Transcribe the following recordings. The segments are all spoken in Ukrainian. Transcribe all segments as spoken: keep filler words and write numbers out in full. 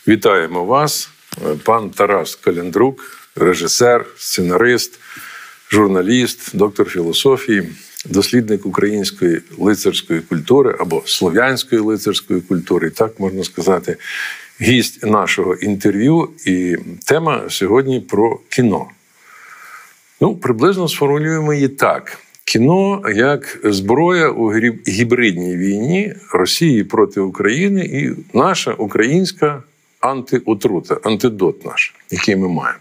Вітаємо вас, пан Тарас Календрук, режисер, сценарист, журналіст, доктор філософії, дослідник української лицарської культури або слов'янської лицарської культури, так можна сказати, гість нашого інтерв'ю. І тема сьогодні про кіно. Ну, приблизно сформулюємо її так. Кіно як зброя у гібридній війні Росії проти України і наша українська антиотрута, антидот наш, який ми маємо.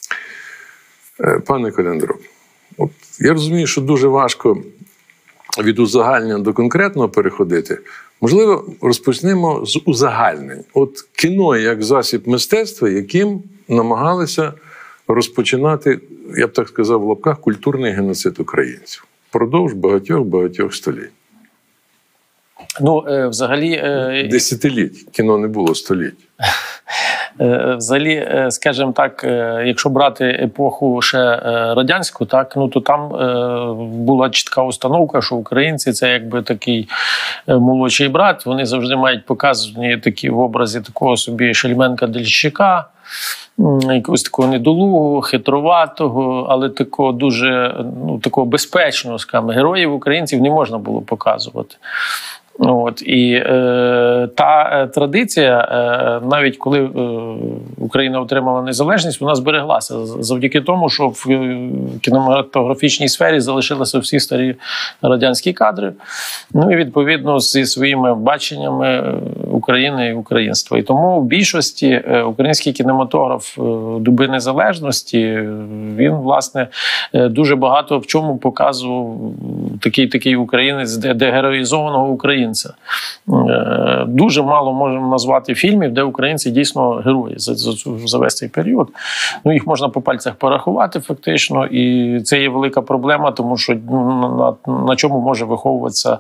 Пане Календрук, от я розумію, що дуже важко від узагальнення до конкретного переходити. Можливо, розпочнемо з узагальнень. От кіно як засіб мистецтва, яким намагалися розпочинати, я б так сказав в лапках, культурний геноцид українців. Впродовж багатьох-багатьох століть. Ну, е, взагалі... Е... Десятиліть. Кіно не було століть. Е, взагалі, е, скажімо так, е, якщо брати епоху ще е, радянську, так, ну, то там е, була чітка установка, що українці – це якби такий е, молодший брат. Вони завжди мають показані такі в образі такого собі Шельменка-Дельщика, якогось такого недолугого, хитруватого, але такого дуже, ну, такого безпечного, скажімо, героїв українців не можна було показувати. От, і е, та традиція, е, навіть коли е, Україна отримала незалежність, вона збереглася завдяки тому, що в кінематографічній сфері залишилися всі старі радянські кадри, ну і відповідно зі своїми баченнями України і українства. І тому в більшості український кінематограф доби незалежності, він, власне, дуже багато в чому показував такий, такий українець, дегероїзованого українця. Дуже мало можемо назвати фільмів, де українці дійсно герої за, за, за весь цей період. Ну, їх можна по пальцях порахувати фактично, і це є велика проблема, тому що ну, на, на чому може виховуватися,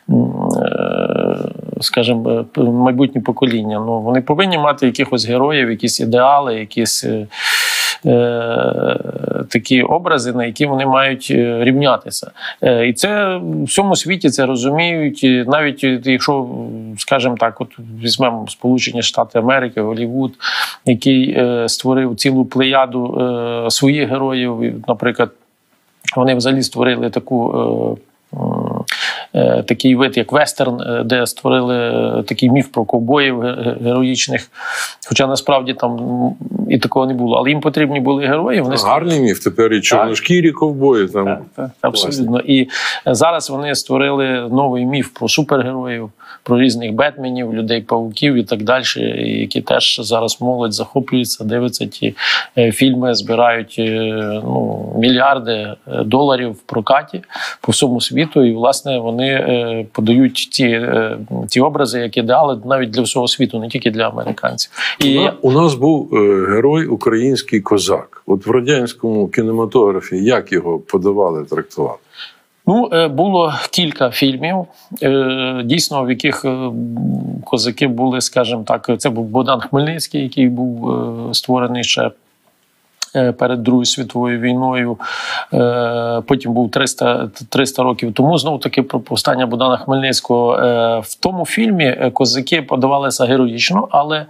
скажімо, майбутнє покоління. Ну, вони повинні мати якихось героїв, якісь ідеали, якісь такі образи, на які вони мають рівнятися. І це в всьому світі це розуміють. Навіть якщо, скажімо так, от візьмемо Сполучені Штати Америки, Голлівуд, який створив цілу плеяду своїх героїв, наприклад, вони взагалі створили таку такий вид, як вестерн, де створили такий міф про ковбоїв героїчних. Хоча насправді там і такого не було. Але їм потрібні були герої. Вони Гарний міф, тепер і чорношкірі ковбої. Там... Так, так, абсолютно. І зараз вони створили новий міф про супергероїв, про різних Бетменів, людей-павуків і так далі, які теж зараз молодь захоплюється, дивиться ті фільми, збирають ну, мільярди доларів в прокаті по всьому світу. І, власне, вони подають ті, ті образи, як ідеали навіть для всього світу, не тільки для американців. І... У нас був герой український козак. От в радянському кінематографі як його подавали, трактували? Ну, було кілька фільмів, дійсно, в яких козаки були, скажімо так, це був Богдан Хмельницький, який був створений ще перед Другою світовою війною, потім був триста, триста років тому, знову-таки про повстання Богдана Хмельницького. В тому фільмі козаки подавалися героїчно, але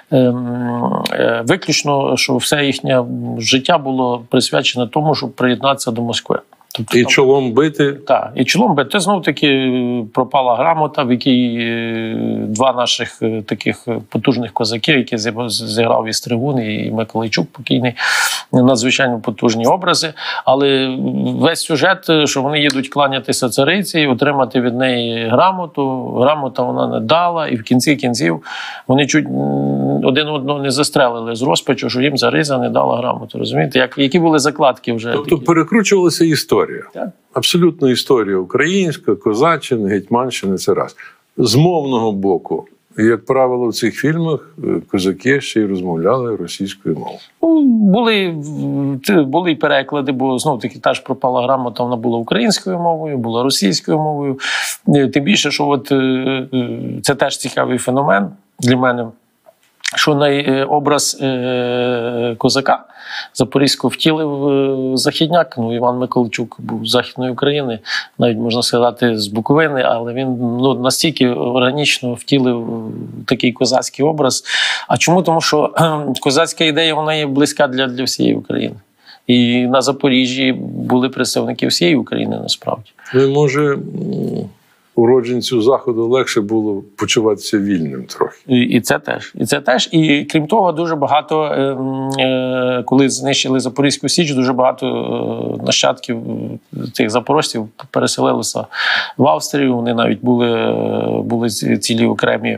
виключно, що все їхнє життя було присвячене тому, щоб приєднатися до Москви. Тобто, і там, чолом бити? Так, і чолом бити. Це знов-таки пропала грамота, в якій два наших таких потужних козаки, які зіграв і Стригун, і Миколайчук покійний, надзвичайно потужні образи. Але весь сюжет, що вони їдуть кланятися цариці, отримати від неї грамоту. Грамота вона не дала, і в кінці кінців вони чуть один одного не застрелили з розпачу, що їм Зариза не дала грамоту. Розумієте? Як, які були закладки вже. Тобто такі. Перекручувалася історія. Так. Абсолютно історія українська, козаччини, гетьманщини – це раз. З мовного боку, як правило, в цих фільмах козаки ще й розмовляли російською мовою. Ну, були, були і переклади, бо знов-таки та ж пропала грамота, вона була українською мовою, була російською мовою. Тим більше, що от, це теж цікавий феномен для мене. що на образ е, козака Запорізького втілив е, західняк. Ну, Іван Миколайчук був з Західної України, навіть можна сказати з Буковини, але він ну, настільки органічно втілив такий козацький образ. А чому? Тому що е, козацька ідея, вона є близька для, для всієї України. І на Запоріжжі були представники всієї України, насправді. Ну, може, уродженцю Заходу легше було почуватися вільним трохи. І, і це теж. І це теж. І крім того, дуже багато, е, е, коли знищили Запорізьку Січ, дуже багато е, нащадків цих запорожців переселилися в Австрію. Вони навіть були, були цілі окремі.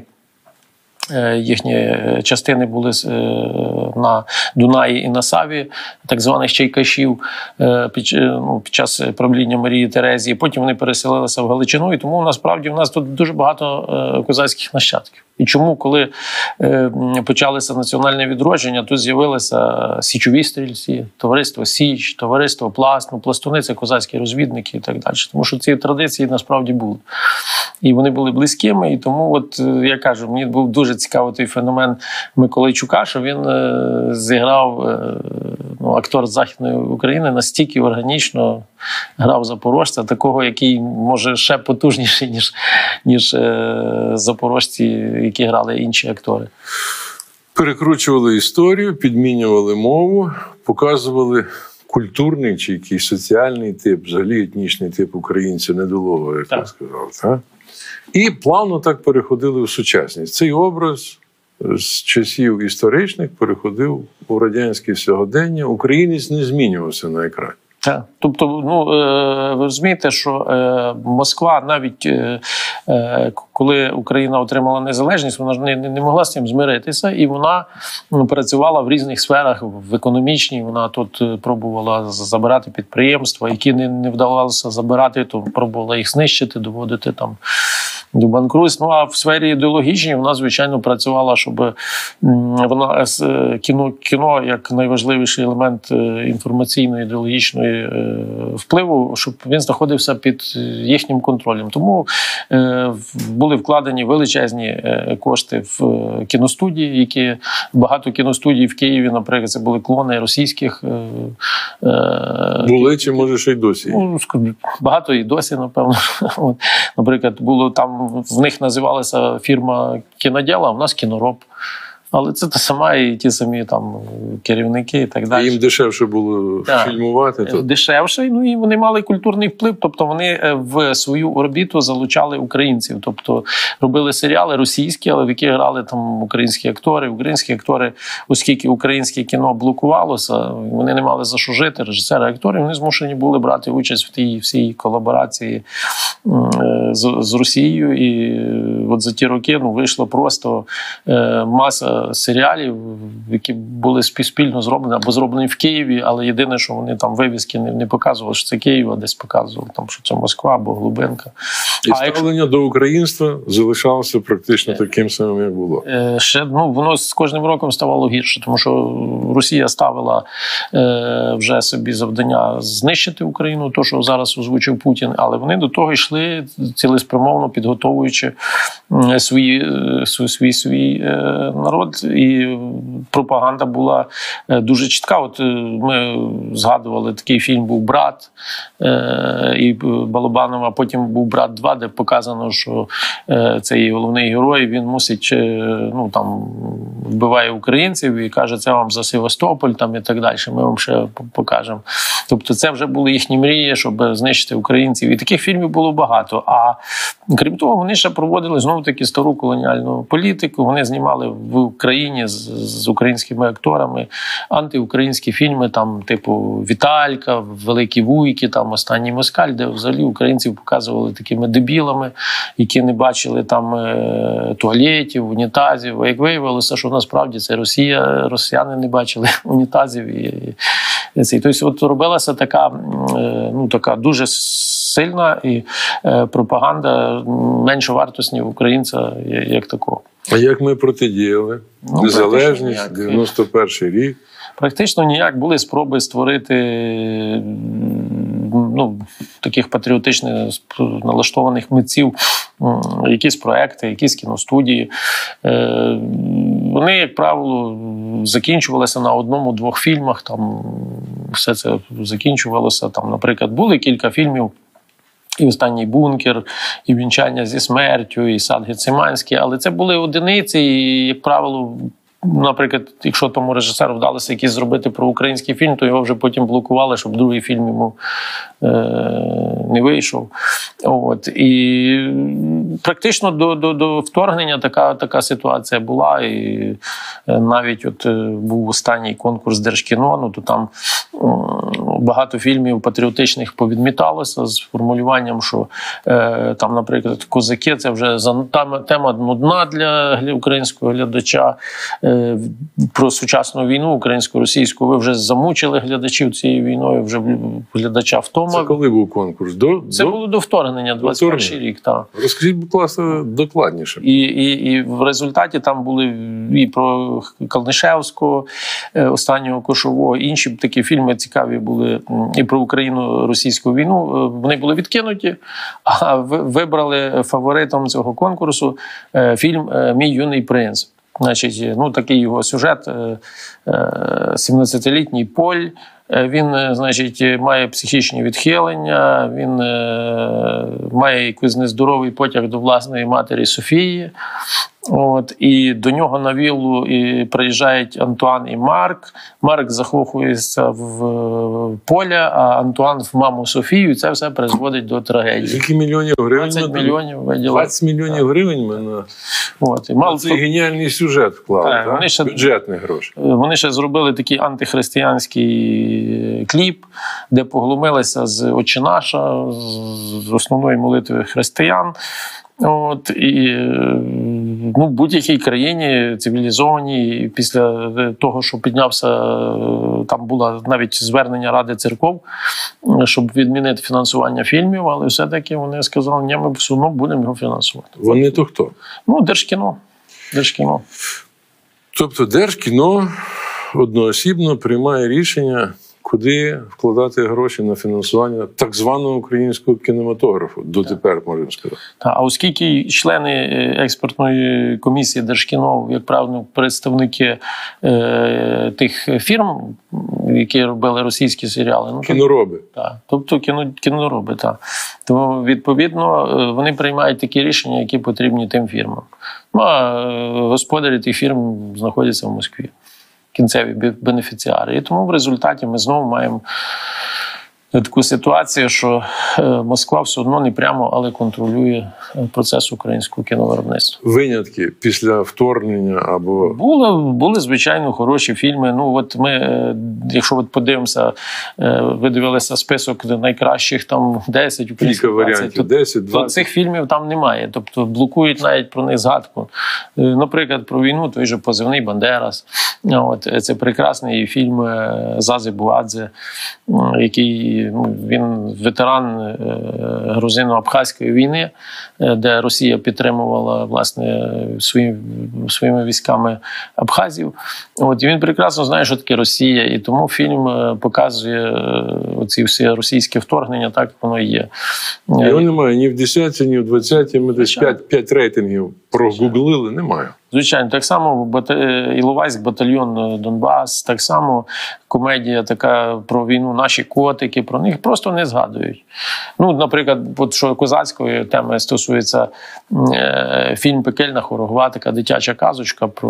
Їхні частини були на Дунаї і на Саві, так званих чайкашів, під, ну, під час правління Марії Терезії. Потім вони переселилися в Галичину, і тому насправді в нас тут дуже багато козацьких нащадків. І чому, коли е, почалося національне відродження, тут з'явилися січові стрільці, товариство Січ, товариство Пласт, ну, пластуни – це козацькі розвідники і так далі. Тому що ці традиції насправді були. І вони були близькими, і тому, от, я кажу, мені був дуже цікавий той феномен Миколайчука, що він е, зіграв, е, ну, актор з Західної України, настільки органічно грав запорожця, такого, який, може, ще потужніший, ніж, ніж е, запорожці, які грали інші актори. Перекручували історію, підмінювали мову, показували культурний чи якийсь соціальний тип, взагалі етнічний тип українця недолугого, як я сказав. Так? І плавно так переходили в сучасність. Цей образ з часів історичних переходив у радянське сьогодення. Українець не змінювався на екрані. Так. Тобто, ну, ви розумієте, що Москва навіть, коли Україна отримала незалежність, вона ж не, не могла з цим змиритися, і вона ну, працювала в різних сферах, в економічній, вона тут пробувала забирати підприємства, які не, не вдавалося забирати, то пробувала їх знищити, доводити там до банкрутства. Ну, а в сфері ідеологічній вона, звичайно, працювала, щоб вона кіно, кіно як найважливіший елемент інформаційної, ідеологічної впливу, щоб він знаходився під їхнім контролем. Тому е, були вкладені величезні кошти в кіностудії, які багато кіностудій в Києві, наприклад, це були клони російських. Е, були чи, може, ще й досі? Ну, багато і досі, напевно. От, наприклад, було там, в них називалася фірма «Кіноділа», а в нас «Кінороб». Але це та сама і ті самі там керівники і так далі. Їм дешевше було так. фільмувати. То... Дешевше, ну і вони мали культурний вплив, тобто вони в свою орбіту залучали українців. Тобто робили серіали російські, але в які грали там українські актори. Українські актори, оскільки українське кіно блокувалося, вони не мали за що жити, режисери, актори, вони змушені були брати участь в тій всій колаборації з, з Росією. І от за ті роки ну, вийшло просто е, маса серіалів, які були спільно зроблені або зроблені в Києві, але єдине, що вони там вивіски не, не показували, що це Київ, а десь показували, там, що це Москва або Глубинка. І а ставлення якщо... до українства залишалося практично таким самим, як було. Ще, ну, воно з кожним роком ставало гірше, тому що Росія ставила е, вже собі завдання знищити Україну, то, що зараз озвучив Путін, але вони до того йшли цілеспрямовно, підготовуючи свої, свій, свій, свій е, народ. І пропаганда була дуже чітка. От ми згадували, такий фільм був «Брат» і Балабанова, потім був «Брат два», де показано, що цей головний герой, він мусить, ну там, вбиває українців і каже, це вам за Севастополь там, і так далі, ми вам ще покажемо. Тобто це вже були їхні мрії, щоб знищити українців. І таких фільмів було багато. А крім того, вони ще проводили знову-таки стару колоніальну політику, вони знімали в Україні з, з українськими акторами антиукраїнські фільми, там, типу «Віталька», «Великі вуйки», там «Останній москаль», де взагалі українців показували такими дебілами, які не бачили там туалетів, унітазів. А як виявилося, що насправді це Росія, росіяни не бачили унітазів. І, і це. Тобто от робилася така, ну, така дуже сильна і е, пропаганда меншовартості українця як такого. А як ми протидіяли? Ну, незалежність, дев'яносто перший рік. Практично ніяк. Були спроби створити ну, таких патріотичних налаштованих митців, якісь проекти, якісь кіностудії. вони, як правило, закінчувалися на одному-двох фільмах. Там все це закінчувалося. Там, наприклад, були кілька фільмів. І «Останній бункер», і «Вінчання зі смертю», і «Сад Гециманський». Але це були одиниці, і, як правило, наприклад, якщо тому режисеру вдалося якийсь зробити про український фільм, то його вже потім блокували, щоб другий фільм йому е- не вийшов. От. І практично до, до, до вторгнення така, така ситуація була. І навіть от був останній конкурс Держкіно, ну, то там багато фільмів патріотичних повідміталося з формулюванням, що е, там, наприклад, «Козаки» – це вже тема, тема нудна для українського глядача. Е, про сучасну війну українсько-російську ви вже замучили глядачів цією війною, вже глядача втома. Це коли був конкурс? До, це до... було до вторгнення, двадцять перший рік. Так. Розкажіть, будь ласка, докладніше. І, і, і в результаті там були і про Калнишевського, останнього Кошового, інші такі фільми цікаві були і про Україну-російську війну. Вони були відкинуті, а вибрали фаворитом цього конкурсу фільм «Мій юний принц». Значить, ну, такий його сюжет. сімнадцятилітній Поль, він, значить, має психічні відхилення, він має якийсь нездоровий потяг до власної матері Софії. От, і до нього на віллу і приїжджають Антуан і Марк. Марк закохується в Поля, а Антуан в маму Софію. І це все призводить до трагедії. Скільки мільйонів гривень? двадцять мільйонів виділили. двадцять мільйонів гривень ми на... От, і мало Це геніальний сюжет вклали, так, вони ще, бюджетні гроші. Вони ще зробили такий антихристиянський кліп, де поглумилися з «Отче наша», з основної молитви християн. От, і ну, в будь-якій країні цивілізованій, після того, що піднявся, там було навіть звернення Ради церков, щоб відмінити фінансування фільмів, але все-таки вони сказали, ні, ми все одно будемо його фінансувати. Вони то хто? Ну, Держкіно. Держкіно. Тобто Держкіно одноосібно приймає рішення, куди вкладати гроші на фінансування так званого українського кінематографу, дотепер, можемо сказати. Та, а оскільки члени експертної комісії Держкіно, як правило, представники е, тих фірм, які робили російські серіали. Ну, кінороби. Так, тобто кіно, кінороби, так. Тому, відповідно, вони приймають такі рішення, які потрібні тим фірмам. Ну, а господарі тих фірм знаходяться в Москві. Кінцеві бенефіціари. І тому в результаті ми знову маємо таку ситуацію, що Москва все одно не прямо, але контролює процес українського кіновиробництва. Винятки після вторгнення або... Були, були, звичайно, хороші фільми. Ну, от ми, якщо от подивимося, ви дивилися список найкращих, там десять українських, кілька варіантів, десять, двадцять. То цих фільмів там немає. Тобто блокують навіть про них згадку. Наприклад, про війну, той же «Позивний Бандерас». От, це прекрасний фільм Зази Буадзе, який, ну, він ветеран грузино-абхазької війни, де Росія підтримувала, власне, свої, своїми військами абхазів. От, і він прекрасно знає, що таке Росія, і тому фільм показує оці всі російські вторгнення, так воно і є. Його немає ні в десятці, ні в двадцятці, ми десь п'ять рейтингів прогуглили, немає. Звичайно, так само Іловайськ, батальйон Донбас, так само комедія така про війну, наші котики, про них просто не згадують. Ну, наприклад, от що козацької теми стосується, е, фільм «Пекельна хорогва», така дитяча казочка про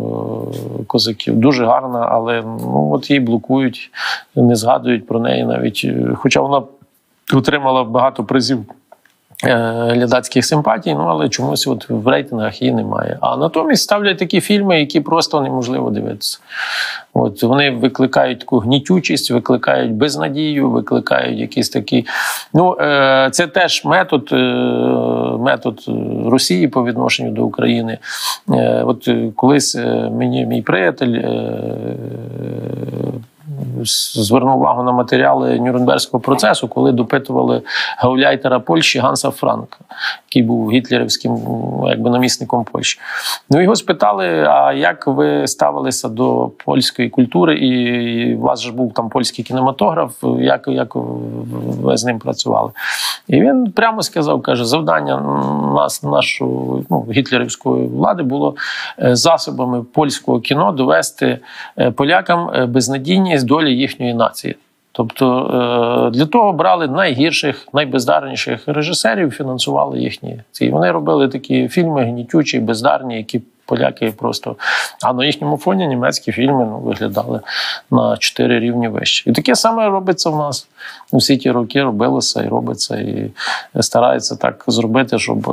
козаків. Дуже гарна, але ну, от її блокують, не згадують про неї навіть. Хоча вона отримала багато призів глядацьких симпатій, ну, але чомусь от в рейтингах її немає. А натомість ставлять такі фільми, які просто неможливо дивитися. От, вони викликають таку гнітючість, викликають безнадію, викликають якісь такі... Ну, е, це теж метод, е, метод Росії по відношенню до України. Е, от колись мені мій приятель, е, звернув увагу на матеріали Нюрнберзького процесу, коли допитували гауляйтера Польщі Ганса Франка, який був гітлерівським якби, намісником Польщі. Ну, його спитали, а як ви ставилися до польської культури, і у вас ж був там польський кінематограф, як, як ви з ним працювали? І він прямо сказав, каже, завдання нас, нашої ну, гітлерівської влади було засобами польського кіно довести полякам безнадійність долі їхньої нації. Тобто для того брали найгірших, найбездарніших режисерів, фінансували їхні ці. Вони робили такі фільми гнітючі, бездарні, які поляки просто... А на їхньому фоні німецькі фільми ну, виглядали на чотири рівні вище. І таке саме робиться в нас. Усі ті роки робилося і робиться, і стараються так зробити, щоб...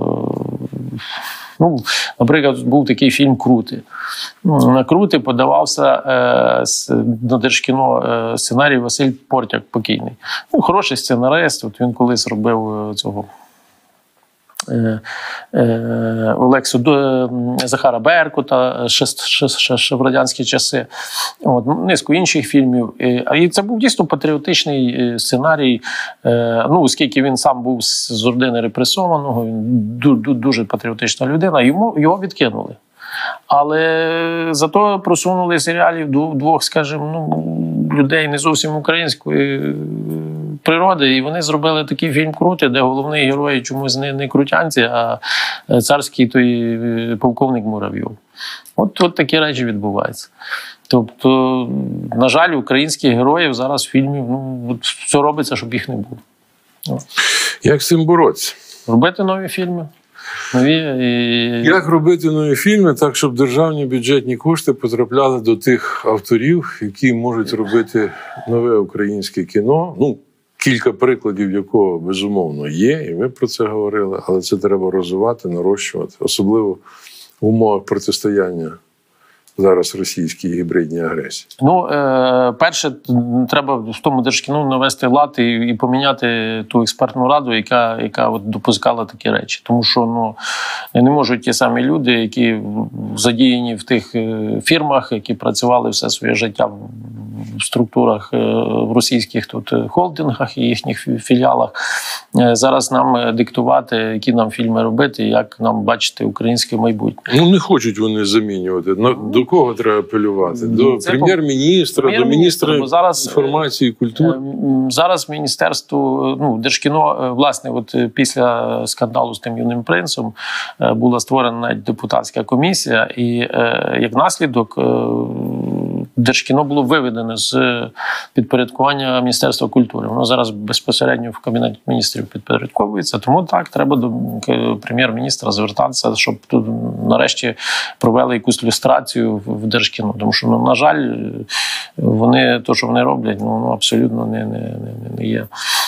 Ну, наприклад, був такий фільм «Крути». На «Крути» подавався е, на Держкіно е, сценарій Василь Портяк, покійний. Ну, хороший сценарист, от він колись робив цього е, е, Олексу е, Захара Беркута ще, ще, ще, ще в радянські часи. От, низку інших фільмів. І, і це був дійсно патріотичний сценарій, е, ну, оскільки він сам був з родини репресованого, він ду, дуже патріотична людина, йому, його відкинули. Але зато просунули серіалів двох, скажімо, ну, людей не зовсім української природи, і вони зробили такий фільм «Крути», де головний герой чомусь не, не крутянці, а царський той полковник Муравйов. От, от такі речі відбуваються. Тобто, на жаль, українських героїв зараз в фільмі ну, все робиться, щоб їх не було. Як з цим боротися? Робити нові фільми. Нові, і... Як робити нові фільми так, щоб державні бюджетні кошти потрапляли до тих авторів, які можуть робити нове українське кіно? Ну, кілька прикладів якого, безумовно, є, і ви про це говорили, але це треба розвивати, нарощувати, особливо в умовах протистояння зараз російській гібридній агресії. Ну, е, перше, треба в тому Держкіно навести лад і, і поміняти ту експертну раду, яка, яка от допускала такі речі. Тому що ну, не можуть ті самі люди, які задіяні в тих фірмах, які працювали все своє життя в структурах, в російських тут холдингах і їхніх філіалах, зараз нам диктувати, які нам фільми робити, як нам бачити українське майбутнє. Ну, не хочуть вони замінювати. До кого треба апелювати? До Це прем'єр-міністра, прем'єр до міністра зараз, інформації і культури? Зараз міністерство, ну, Держкіно, власне, от після скандалу з тим юним принцем була створена навіть депутатська комісія, і як наслідок Держкіно було виведено з підпорядкування Міністерства культури. Воно зараз безпосередньо в Кабінеті міністрів підпорядковується. Тому так, треба до прем'єр-міністра звертатися, щоб тут нарешті провели якусь люстрацію в Держкіно. Тому що, ну, на жаль, вони, то, що вони роблять, ну, ну абсолютно не, не, не, не є,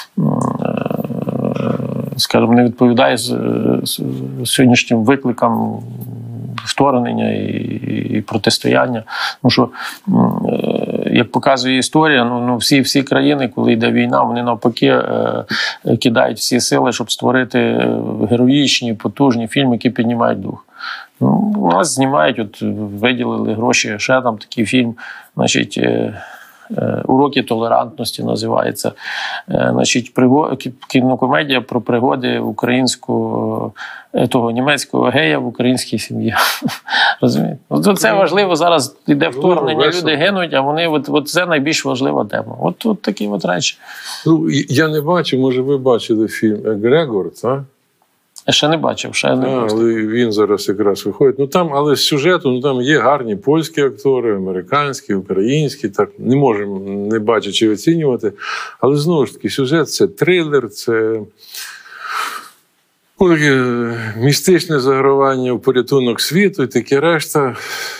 скажімо, не відповідає сьогоднішнім викликам вторгнення і, і протистояння. Тому що, як показує історія, ну, ну всі, всі країни, коли йде війна, вони навпаки е, кидають всі сили, щоб створити героїчні, потужні фільми, які піднімають дух. Ну, у нас знімають, от виділили гроші, ще там такий фільм, значить, е, «Уроки толерантності» називається. Значить, кінокомедія про пригоди українського, того німецького гея в українській сім'ї. Розумієте? Ну, це важливо, зараз йде вторгнення, люди гинуть, а вони, от, от це найбільш важлива тема. От, от такі от речі. Ну, я не бачу, може ви бачили фільм «Егрегор», так? Я ще не бачив, ще не бачив. Але він зараз якраз виходить. Ну там, але з сюжету, ну там є гарні польські актори, американські, українські. Так не можемо, не бачачи, оцінювати. Але знову ж таки, сюжет це трилер, це ну, таке містичне загравання в порятунок світу і таке решта.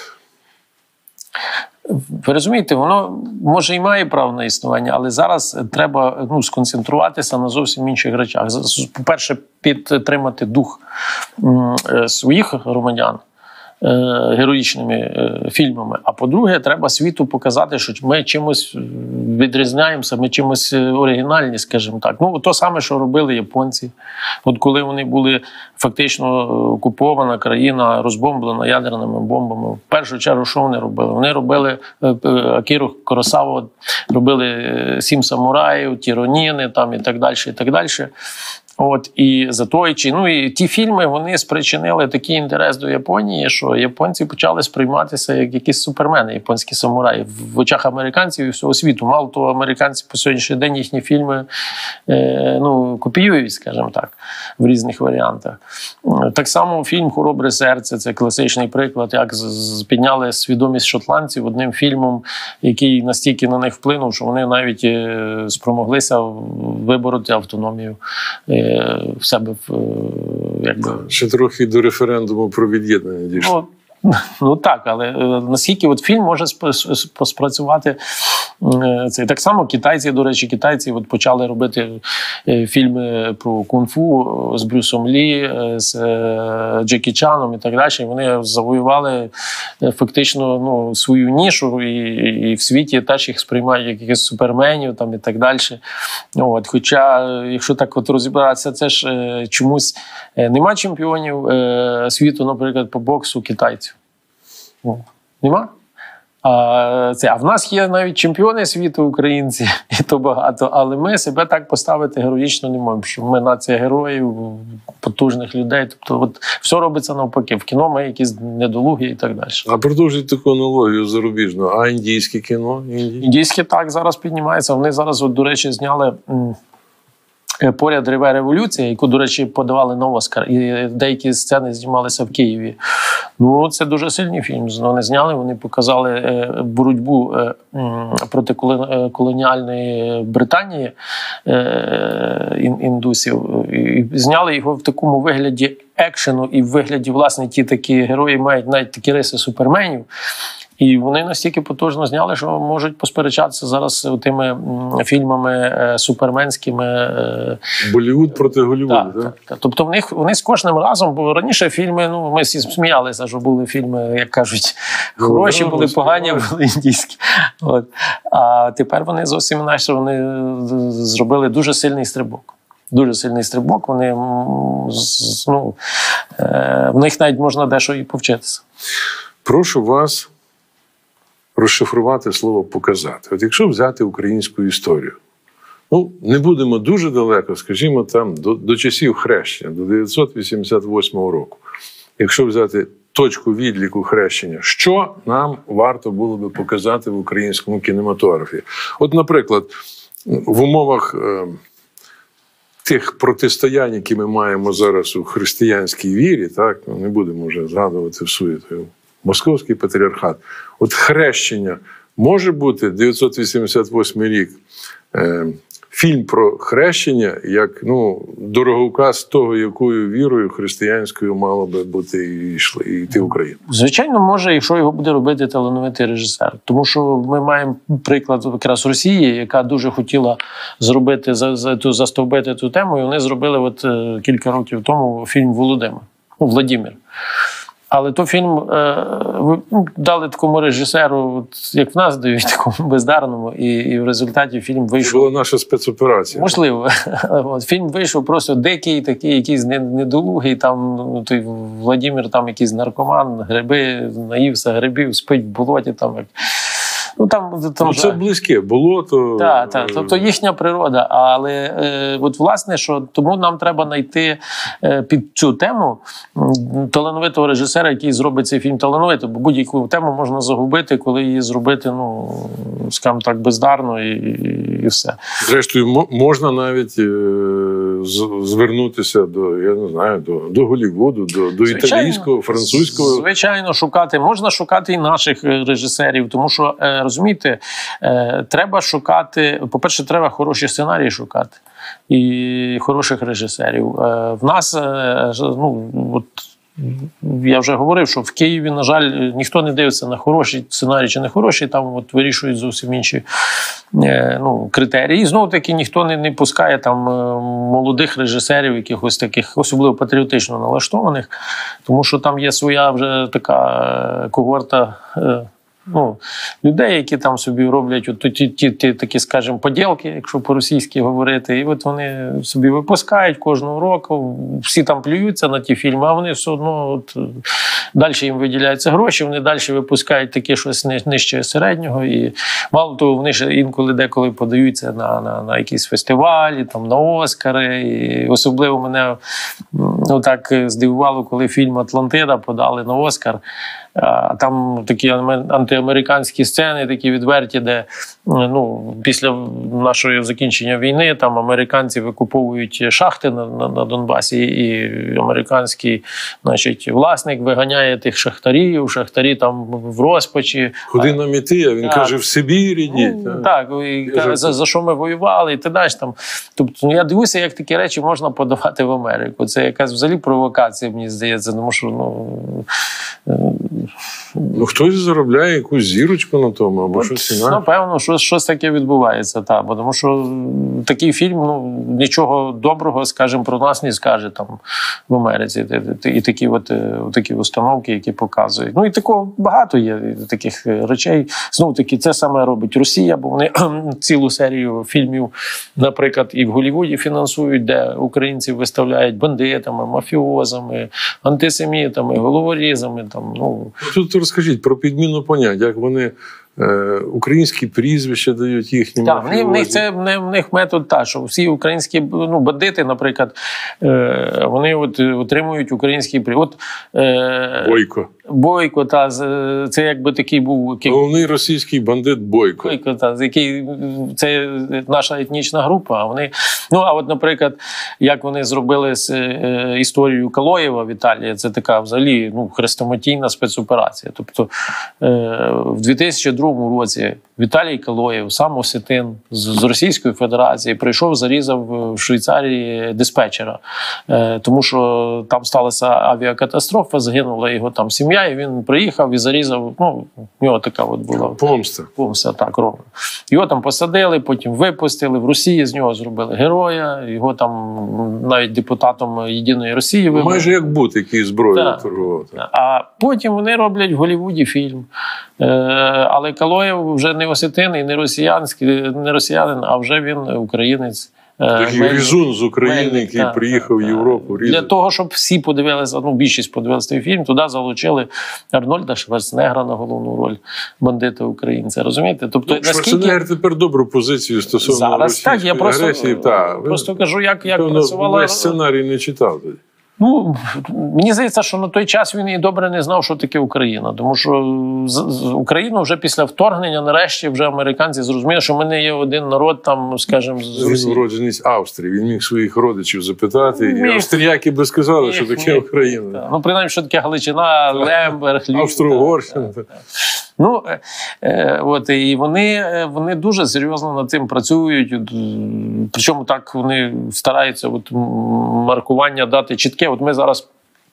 Ви розумієте, воно може і має право на існування, але зараз треба ну, сконцентруватися на зовсім інших речах. По-перше, підтримати дух своїх громадян, героїчними е, фільмами. А по-друге, треба світу показати, що ми чимось відрізняємося, ми чимось оригінальні, скажімо так. Ну, то саме, що робили японці. От коли вони були фактично окупована країна, розбомблена ядерними бомбами, в першу чергу, що вони робили? Вони робили, Акіру Куросава робили «Сім самураїв», «Тіроніни» там, і так далі, і так далі. От, і за той, чи, ну, і ті фільми, вони спричинили такий інтерес до Японії, що японці почали сприйматися як якісь супермени, японські самураї, в очах американців і всього світу. Мало того, американці по сьогоднішній день їхні фільми е, ну, копіюють, скажімо так, в різних варіантах. Так само фільм «Хоробре серце» – це класичний приклад, як підняли свідомість шотландців одним фільмом, який настільки на них вплинув, що вони навіть е, спромоглися вибороти автономію в себе в, якби... Ще трохи до референдуму про від'єднання дійшло. Ну, ну так, але наскільки от фільм може спрацювати це. Так само китайці, до речі, китайці от почали робити фільми про кунг-фу з Брюсом Лі, з Джекі Чаном і так далі. Вони завоювали фактично ну, свою нішу, і, і в світі теж їх сприймають як якихось суперменів там, і так далі. От. Хоча, якщо так от розібратися, це ж чомусь нема чемпіонів світу, наприклад, по боксу китайців. О, нема? А, це, а в нас є навіть чемпіони світу українці, і то багато, але ми себе так поставити героїчно не можемо, що ми нація героїв, потужних людей. Тобто от, все робиться навпаки. В кіно ми якісь недолугі і так далі. А продовжують таку аналогію зарубіжну. А індійське кіно? Індій? Індійське так зараз піднімається. Вони зараз, от, до речі, зняли... поряд «Реве революція», яку, до речі, подавали на Оскар, і деякі сцени знімалися в Києві. Ну, це дуже сильний фільм. Вони зняли, вони показали боротьбу проти колоніальної Британії індусів. І зняли його в такому вигляді екшену і в вигляді, власне, ті такі герої мають навіть такі риси суперменів. І вони настільки потужно зняли, що можуть посперечатися зараз тими фільмами суперменськими. Болівуд проти Голлівуду, так? Так, так, так. Тобто в них, вони з кожним разом, бо раніше фільми, ну, ми всі сміялися, що були фільми, як кажуть, хороші, були погані, були індійські. От. А тепер вони зовсім інакше, вони зробили дуже сильний стрибок. Дуже сильний стрибок, вони, ну, в них навіть можна дещо і повчитися. Прошу вас розшифрувати слово «показати». От якщо взяти українську історію, ну, не будемо дуже далеко, скажімо, там, до, до часів Хрещення, до дев'ятсот вісімдесят восьмого року. Якщо взяти точку відліку Хрещення, що нам варто було би показати в українському кінематографі? От, наприклад, в умовах е, тих протистоянь, які ми маємо зараз у християнській вірі, так, не будемо вже згадувати всю Московський патріархат. От хрещення може бути, дев'ятсот вісімдесят восьмий рік, е, фільм про хрещення, як ну, дороговказ того, якою вірою християнською мало би бути і йшли, і йти в Україну. Звичайно, може, якщо його буде робити талановитий режисер. Тому що ми маємо приклад якраз Росії, яка дуже хотіла зробити, за, за, ту, застовбити ту тему, і вони зробили от, е, кілька років тому фільм «Володимир», ну, «Владимир». Але то фільм е, дали такому режисеру, от, як в нас дають, такому бездарному, і, і в результаті фільм вийшов... Це була наша спецоперація. Можливо. От, фільм вийшов просто дикий, такий, якийсь недолугий, там, ну, той Владимир, там якийсь наркоман, гриби, наївся грибів, спить в болоті, там, як... Ну, там, там, ну, це близьке, болото. Так, так, тобто їхня природа. Але е, от, власне, що тому нам треба знайти е, під цю тему талановитого режисера, який зробить цей фільм талановито, бо будь-яку тему можна загубити, коли її зробити, ну, скажімо так, бездарно і, і все. Зрештою, можна навіть е, звернутися до, я не знаю, до, до Голлівуду, до, до італійського, французького. Звичайно, шукати. Можна шукати і наших режисерів, тому що е, розумієте, треба шукати, по-перше, треба хороші сценарії шукати і хороших режисерів. В нас, ну, от я вже говорив, що в Києві, на жаль, ніхто не дивиться на хороший сценарій чи не хороший, там от вирішують зовсім інші ну, критерії. І знову-таки ніхто не, не пускає там молодих режисерів, якихось таких, особливо патріотично налаштованих, тому що там є своя вже така когорта ну, людей, які там собі роблять от ті, ті, ті такі, скажімо, поділки, якщо по-російськи говорити, і от вони собі випускають кожного року, всі там плюються на ті фільми, а вони все одно от, далі їм виділяються гроші, вони далі випускають таке щось нижче середнього, і мало того, вони ж інколи деколи подаються на, на, на якісь фестивалі, там, на Оскари, і особливо мене ну, так здивувало, коли фільм «Атлантида» подали на Оскар. А там такі антиамериканські сцени, такі відверті, де ну, після нашого закінчення війни там американці викуповують шахти на, на, на Донбасі, і американський значить, власник виганяє тих шахтарів, шахтарі там в розпачі. Куди нам іти? А він так. каже, в Сибірі йдіть. Ну, так, і каже, за, за що ми воювали, і ти даш там. Тобто, ну, я дивуся, як такі речі можна подавати в Америку. Це якась взагалі провокація, мені здається, тому що, ну... Ну, хтось заробляє якусь зірочку на тому, або От, щось інакше. Напевно, щось, щось таке відбувається, так. Бо тому що такий фільм, ну, нічого доброго, скажімо, про нас не скаже там в Америці. І такі от, такі установки, які показують. Ну, і такого багато є таких речей. Знову-таки, це саме робить Росія, бо вони цілу серію фільмів, наприклад, і в Голлівуді фінансують, де українців виставляють бандитами, мафіозами, антисемітами, головорізами, там, ну... Тут розкажіть про підміну понять, як вони е, українські прізвища дають їхнім Так, в них це в них метод та, що всі українські ну, бандити, наприклад, е, вони от отримують українські прізвища. Е, Бойко. Бойко, та, це якби такий був... Головний російський бандит Бойко. Бойко, та, який, це наша етнічна група. А вони, ну, а от, наприклад, як вони зробили з е, історією Калоєва в Італії, це така взагалі ну, хрестоматійна спецоперація. Тобто е, в дві тисячі другому році Віталій Калоєв, сам осетин з, з Російської Федерації, прийшов, зарізав в Швейцарії диспетчера. Е, тому що там сталася авіакатастрофа, загинула його там сім'я, і він приїхав і зарізав, ну, у нього така от була помста. Помста, так, ровно. Його там посадили, потім випустили, в Росії з нього зробили героя, його там навіть депутатом Єдиної Росії вибрали. Майже як бут, який зброєю торгував. А потім вони роблять в Голлівуді фільм. Е, але Калоєв вже не осетин і не росіянський, не росіянин, а вже він українець. Такий різун з України, який та, приїхав та, в Європу. Різун. Для того, щоб всі подивилися, ну, більшість подивилися цей фільм, туди залучили Арнольда Шварценеггера на головну роль бандита українця. Розумієте? Тобто, ну, Шварценеггер наскільки... тепер добру позицію стосовно зараз російської так, я просто, агресії. Та, просто кажу, як, як певно, працювала... весь сценарій не читав тоді. Ну, мені здається, що на той час він і добре не знав, що таке Україна. Тому що з, з Україну вже після вторгнення, нарешті, вже американці зрозуміли, що ми не є один народ, там, скажімо, з Росії. Він уродженець Австрії, він міг своїх родичів запитати, міг, і австріяки би сказали, міг, що таке міг, Україна. Так. Ну, принаймні, що таке Галичина, Лемберг, Львів. Австро-Угорщина. Ну, е, от, і вони, вони дуже серйозно над цим працюють. Причому так вони стараються от, маркування дати чітке. От ми зараз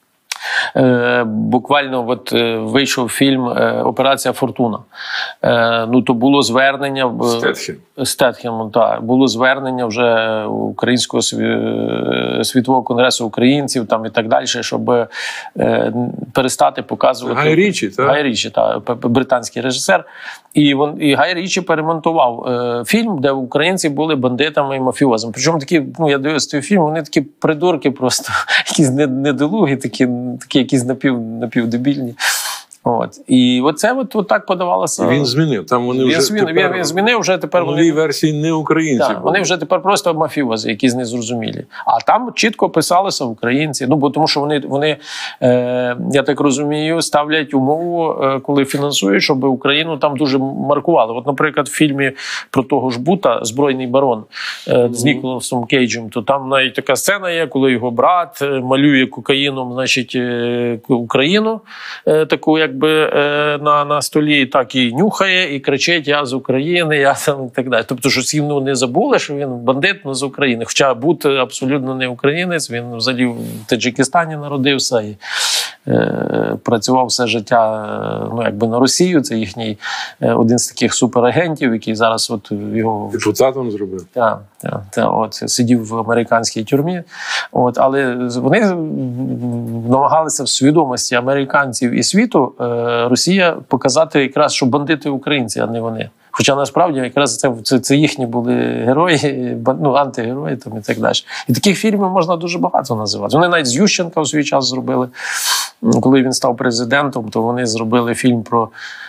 е, буквально от, е, вийшов фільм е, «Операція Фортуна». Е, ну, то було звернення... Стетхем. Стетхем, так. Було звернення вже Українського світового конгресу українців там, і так далі, щоб е, перестати показувати... Гай Річі, так? Гай Річі, так, британський режисер. І, він, і Гай Річі перемонтував е, фільм, де українці були бандитами і мафіозами. Причому такі, ну я дивився той фільм, вони такі придурки просто, якісь недолугі, такі, такі якісь напів, напівдебільні. От. І оце от, от так подавалося. Він змінив. Там вони він вже змінив, тепер... він, він змінив, вже тепер нові вони... версії не українці. Так, вони вже тепер просто мафіози, якісь незрозумілі. А там чітко писалося українці. Ну, бо тому що вони, вони е, я так розумію, ставлять умову, е, коли фінансують, щоб Україну там дуже маркували. От, наприклад, в фільмі про того ж Бута «Збройний барон» е, mm-hmm. з Ніколасом Кейджем, то там навіть така сцена є, коли його брат малює кокаїном, значить, е, Україну, е, таку, якби е, на, на столі, так і нюхає, і кричить: «Я з України», я там і так далі. Тобто, що всі ну, не забули, що він бандит, ну, з України. Хоча Бут абсолютно не українець, він взагалі в Таджикистані народився. І е, працював все життя е, ну, якби на Росію. Це їхній е, один з таких суперагентів, який зараз от його депутатом зробив. Так, так, так, от сидів в американській тюрмі. От, але вони намагалися в свідомості американців і світу е, Росія показати якраз, що бандити українці, а не вони. Хоча насправді якраз це, це, це їхні були герої, ну, антигерої там, і так далі. І таких фільмів можна дуже багато називати. Вони навіть з Ющенка у свій час зробили. Коли він став президентом, то вони зробили фільм про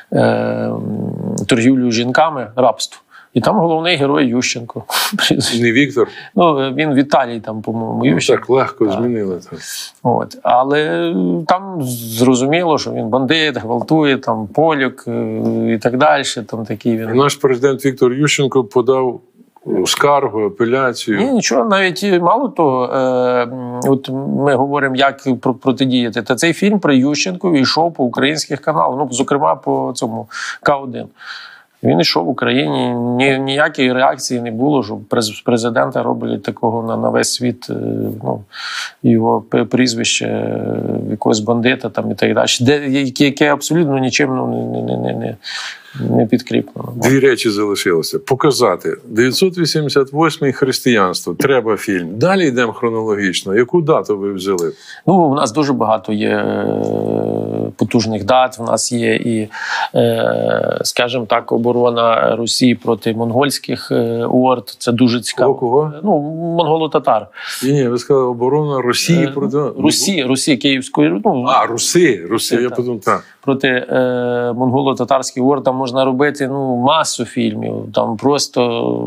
е, торгівлю жінками, рабство. І там головний герой Ющенко. Не Віктор? Ну, він Віталій там, по-моєму, Ющенко. Так легко так. змінили. Так. От. Але там зрозуміло, що він бандит, гвалтує, там, полюк і так далі. Там такий він. Наш президент Віктор Ющенко подав скаргу, апеляцію. Ні, нічого, навіть мало того, е, от ми говоримо, як протидіяти. Та цей фільм при Ющенку йшов по українських каналах, ну, зокрема, по цьому К один. Він йшов в Україні, ні, ніякої реакції не було, що президента роблять такого на, на весь світ, ну, його прізвище якогось бандита там і так далі, де, яке, яке абсолютно нічим ну, не, не, не, не підкріплено. Дві речі залишилося. Показати. дев'ятсот вісімдесят восьмий християнство. Треба фільм. Далі йдемо хронологічно. Яку дату ви взяли? Ну, у нас дуже багато є потужних дат. У нас є і, скажімо так, оборона Росії проти монгольських орд. Це дуже цікаво. Кого? Ну, монголо-татар. Ні, ні, ви сказали, оборона Росії проти... Русі, Русі, Київської. Ну, а, Руси, Руси, я подумав, так. Проти е, монголо-татарських орд там можна робити ну, масу фільмів. Там просто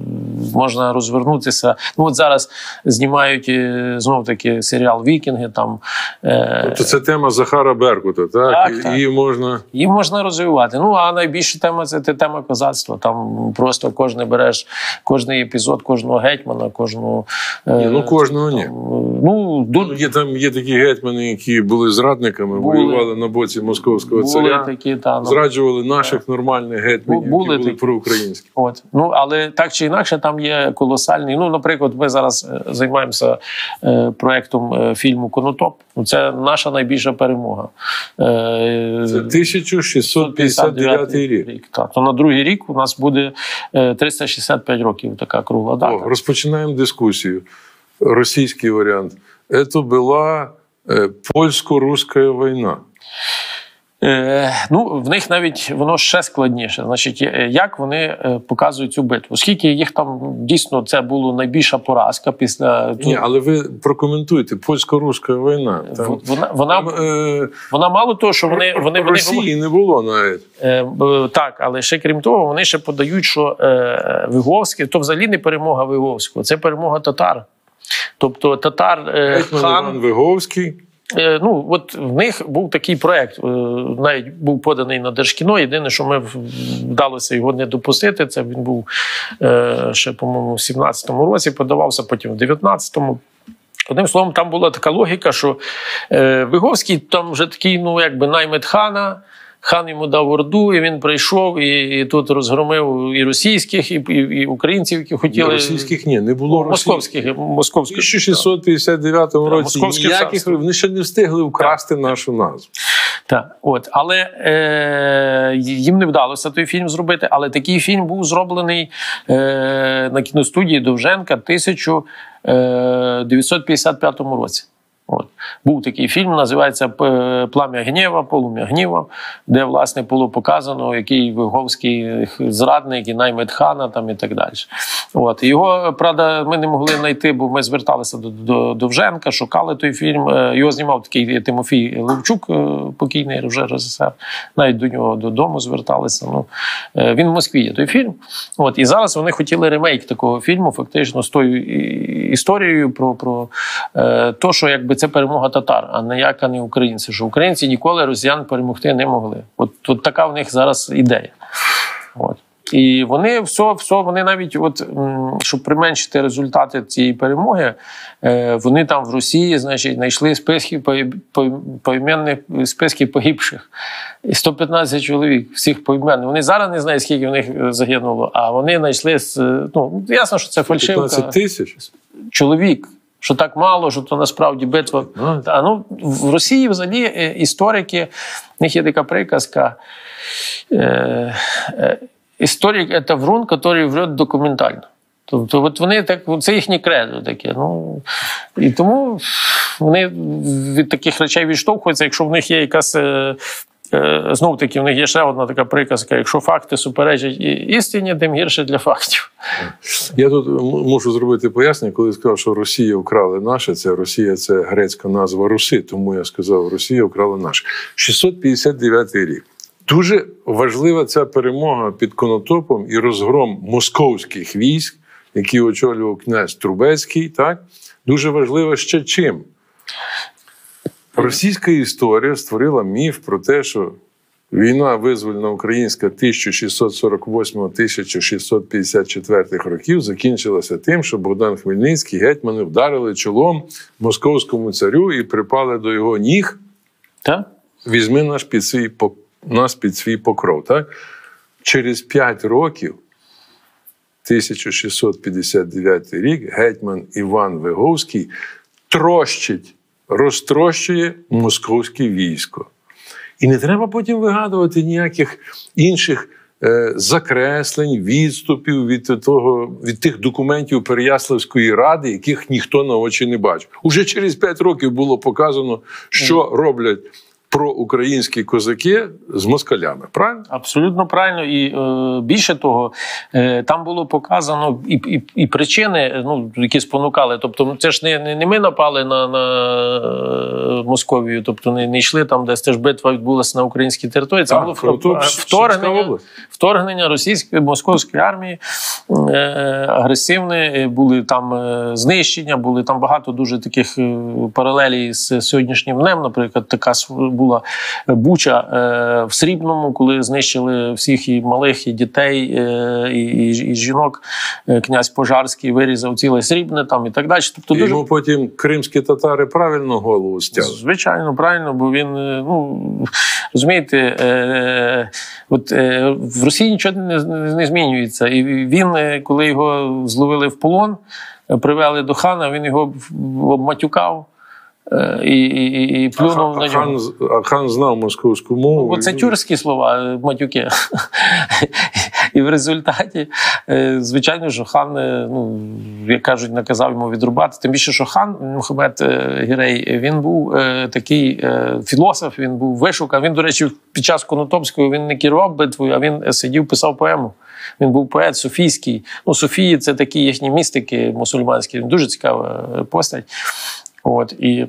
можна розвернутися. Ну от зараз знімають знов-таки серіал «Вікінги». Там, е, тобто це тема Захара Беркута, так? Так, і, так. Її можна... Її можна розвивати. Ну, а найбільша тема – це тема козацтва. Там просто кожне береш, кожний епізод, кожного гетьмана, кожну... Е, ні, ну, кожного ні. Там, ну, ду... є, там є такі гетьмани, які були зрадниками, були, воювали на боці московського були царя, такі, та, ну, зраджували наших нормальних гетьманів, були які були такі. проукраїнські. От. Ну, але так чи інакше, там є колосальний. Ну, наприклад, ми зараз займаємося е, проєктом е, фільму «Конотоп». Це наша найбільша перемога. Е, Це тисяча шістсот п'ятдесят дев'ятий рік. рік. Так. То на другий рік у нас буде е, триста шістдесят п'ять років така кругла дата. О, розпочинаємо дискусію. Російський варіант. Це була е, польсько-руська війна. Е, ну, в них навіть воно ще складніше. Значить, як вони е, показують цю битву? Оскільки їх там дійсно це була найбільша поразка після... Ні, але ви прокоментуйте, польсько-руська війна. Там, вона, вона, там, е, вона мало того, що вони... вони, вони Росії не було навіть. Е, так, але ще крім того, вони ще подають, що е, Виговський, то взагалі не перемога Виговського, це перемога татар. Тобто татар е, Гетьман хан... Іван Виговський. Ну, от в них був такий проект, навіть був поданий на Держкіно. Єдине, що ми вдалося його не допустити, це він був ще, по-моєму, в сімнадцятому році подавався, потім в дев'ятнадцятому. Одним словом, там була така логіка, що Виговський там вже такий, ну, якби наймит хана, хан йому дав орду, і він прийшов, і, і тут розгромив і російських, і, і, і українців, які хотіли... Не, російських ні, не було московських. російських. Московських. У тисяча шістсот п'ятдесят дев'ятому Так, році Московське ніяких, царство. вони ще не встигли вкрасти нашу назву. Так, от, але е, їм не вдалося той фільм зробити, але такий фільм був зроблений е, на кіностудії Довженка в тисяча дев'ятсот п'ятдесят п'ятому році. От. Був такий фільм, називається «Плам'я гнєва», «Полум'я гнєва», де, власне, було показано, який Виговський зрадник і наймит хана там, і так далі. От. Його, правда, ми не могли знайти, бо ми зверталися до, до Довженка, шукали той фільм. Його знімав такий Тимофій Левчук, покійний режисер. Навіть до нього додому зверталися. Ну, він в Москві є той фільм. От. І зараз вони хотіли ремейк такого фільму, фактично, з тою історією про, про те, що якби це перемога татар, а ніяка не українці. Що українці ніколи росіян перемогти не могли. От, от така в них зараз ідея. От. І вони все, все, вони навіть, от, щоб применшити результати цієї перемоги, вони там в Росії, значить, знайшли списки, поіменні списки погибших. І сто п'ятнадцять чоловік, всіх поіменно. Вони зараз не знають, скільки в них загинуло, а вони знайшли, ну, ясно, що це фальшивка. п'ятнадцять тисяч? Чоловік. Що так мало, що то насправді битва. Ну, Та, ну, в Росії взагалі е, історики, в них є така приказка. Е, е, історик – це врун, який врет документально. Тобто от вони так, це їхнє кредо таке. Ну, і тому вони від таких речей відштовхуються, якщо в них є якась. Е, Знову таки, в них є ще одна така приказка: якщо факти суперечать істині, тим гірше для фактів. Я тут мушу зробити пояснення, коли сказав, що Росія вкрала наше, це Росія, це грецька назва Руси, тому я сказав, Росія вкрала наше. шістсот п'ятдесят дев'ятий рік. Дуже важлива ця перемога під Конотопом і розгром московських військ, які очолював князь Трубецький, так? Дуже важливо ще чим? Російська історія створила міф про те, що війна визвольна українська тисяча шістсот сорок восьмого - тисяча шістсот п'ятдесят четвертого років закінчилася тим, що Богдан Хмельницький, гетьмани вдарили чолом московському царю і припали до його ніг. Так? Візьми нас під свій, нас під свій покров. Так? Через п'ять років, тисяча шістсот п'ятдесят дев'ятий рік, гетьман Іван Виговський трощить, розтрощує московське військо. І не треба потім вигадувати ніяких інших е, закреслень, відступів від, того, від тих документів Переяславської ради, яких ніхто на очі не бачив. Уже через п'ять років було показано, що роблять проукраїнські козаки з москалями. Правильно? Абсолютно правильно. І е, більше того, е, там було показано і, і, і причини, ну, які спонукали. Тобто це ж не, не, не ми напали на, на Московію, тобто не, не йшли там, де теж битва відбулася на українській території. Це так, було то, вторгнення, вторгнення російської, московської армії, е, агресивне, були там е, знищення, були там багато дуже таких е, паралелій з сьогоднішнім днем, наприклад, така була Буча е, в Срібному, коли знищили всіх і малих, і дітей, е, і, і, і жінок. Е, князь Пожарський вирізав ціле Срібне там і так далі. Тобто, дуже... Йому потім кримські татари правильно голову стягли? Звичайно, правильно, бо він, ну, розумієте, е, от, е, в Росії нічого не, не змінюється. І він, коли його зловили в полон, привели до хана, він його обматюкав. І, і, і плюнув а, на нього. Хан, а хан знав московську мову. Бо це тюркські слова, матюки. І в результаті, звичайно, що хан, ну, як кажуть, наказав йому відрубати. Тим більше, що хан, Мухаммед Гірей, він був такий філософ, він був вишуканий. Він, до речі, під час Конотопської він не керував битвою, а він сидів, писав поему. Він був поет софійський. Ну, Софії – це такі їхні містики мусульманські. Він дуже цікава постать. От, і,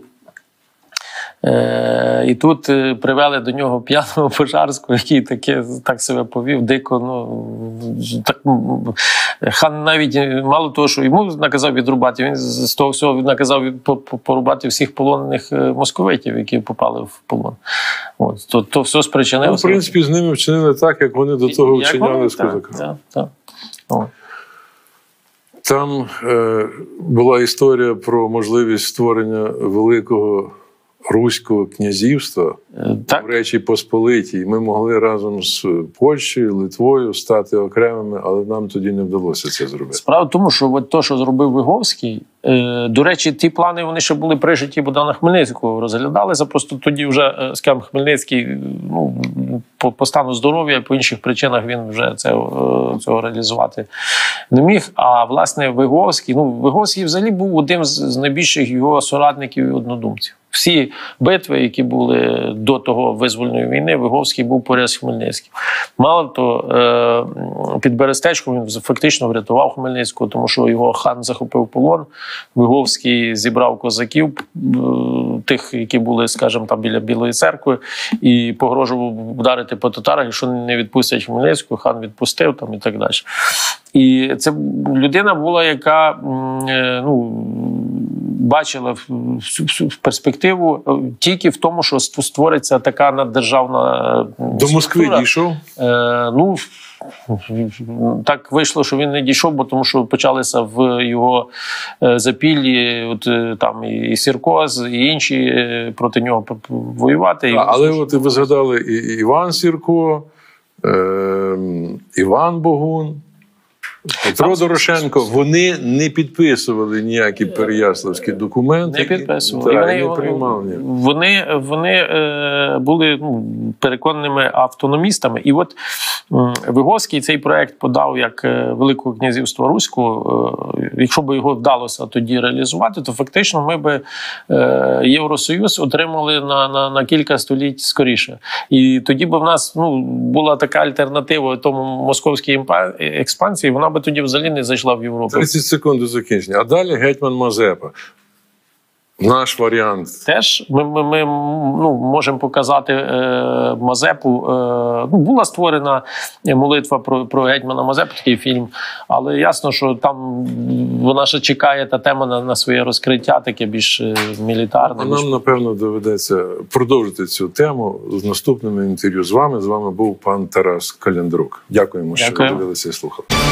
е, і тут е, привели до нього п'яного Пожарського, який таке, так себе повів, дико. Ну, так, хан навіть, мало того, що йому наказав відрубати, він з того всього наказав порубати всіх полонених московитів, які попали в полон. От, то, то все спричинилося. Ну, в принципі, з ними вчинили так, як вони до того вчиняли з козаками. Так, так, так. Там е, була історія про можливість створення великого руського князівства так. в Речі Посполитій. Ми могли разом з Польщею, Литвою стати окремими, але нам тоді не вдалося це зробити. Справа в тому, що от то, що зробив Виговський, е, до речі, ті плани, вони ще були при житті Богдана Хмельницького, розглядалися, просто тоді вже, скажімо, Хмельницький, ну, по, по стану здоров'я, по інших причинах він вже це, цього реалізувати не міг. А, власне, Виговський, ну, Виговський взагалі був одним з найбільших його соратників і однодумців. Всі битви, які були до того визвольної війни, Виговський був поряд з Хмельницьким. Мало то, під Берестечком він фактично врятував Хмельницького, тому що його хан захопив в полон. Виговський зібрав козаків, тих, які були, скажімо, там біля Білої церкви, і погрожував вдарити по татарах, якщо не відпустять Хмельницького, хан відпустив там і так далі. І це людина була, яка, ну, бачила всю, всю перспективу тільки в тому, що створиться така наддержавна До Москви дійшов? Е, ну, так вийшло, що він не дійшов, бо тому що почалися в його запіллі от, там і Сірко, і інші проти нього воювати. А, але от ви згадали і Іван Сірко, е, Іван Богун, Петро Дорошенко, вони не підписували ніякі переяславські документи. Не підписували. Так, І не вони, приймали. вони, вони е, були ну, переконаними автономістами. І от м, Виговський цей проект подав як е, Великого князівства Руського. Е, якщо б його вдалося тоді реалізувати, то фактично ми би е, Євросоюз отримали на, на, на кілька століть скоріше. І тоді б в нас ну, була така альтернатива тому московській імпа- експансії, вона би тоді взагалі не зайшла в Європу. тридцять секунд до закінчення. А далі гетьман Мазепа. Наш варіант. Теж ми, ми, ми ну, можемо показати е, Мазепу. Е, ну, була створена молитва про, про гетьмана Мазепу, такий фільм, але ясно, що там вона ще чекає та тема на, на своє розкриття, таке більш е, мілітарне. А більш... нам, напевно, доведеться продовжити цю тему з наступними інтерв'ю з вами. З вами був пан Тарас Календрук. Дякуємо, що Дякую. дивилися і слухали.